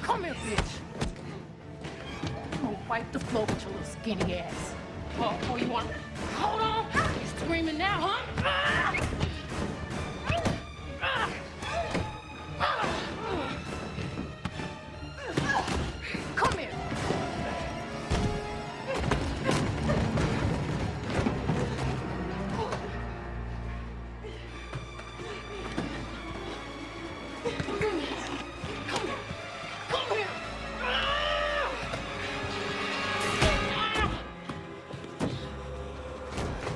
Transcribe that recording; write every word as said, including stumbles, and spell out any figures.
Come here, bitch. I'm gonna wipe the floor with your little skinny ass. Oh, oh, you want? Hold on. You screaming now, huh?